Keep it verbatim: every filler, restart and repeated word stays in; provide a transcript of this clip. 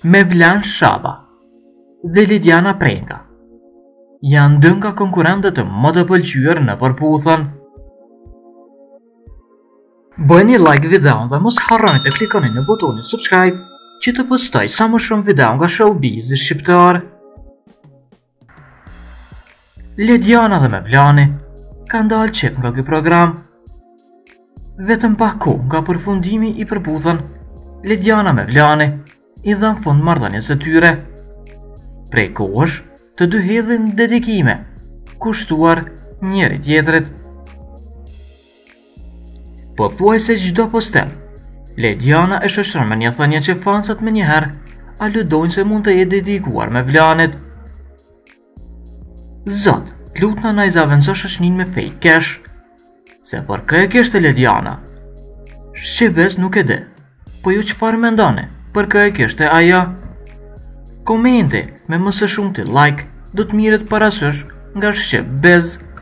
Mevlan Shaba dhe Lidiana Prenga janë dy nga konkurrentët e më të pëlqyer në përputhjen. Bëni like videon dhe mos harroni të klikoni në butonin subscribe që të postoj sa më shumë video nga showbizi shqiptar. Lidiana dhe Mevlani kanë dalë qep nga ky program. Vetëm pak kohë nga përfundimi i përputhjen, Lidiana Mevlani i dhan fund marrëdhënies së tyre. Prej kohësh të dy hedhin dedikime, kushtuar njëri tjetrit. Pothuajse çdo postim, Lidiana e shoqëron me një thënie që fansat më njëherë aludojnë se mund të jetë dedikuar Mevlanit. Zot, t'lutna na i zaventëso shoqënin me fake cash, se për kë e kishte Lidiana. Shqipes nuk e di, po ju çfarë mendoni për kë e kishte ajo? Komenti me më së shumti like do të mirët parasysh nga Shqip Bez.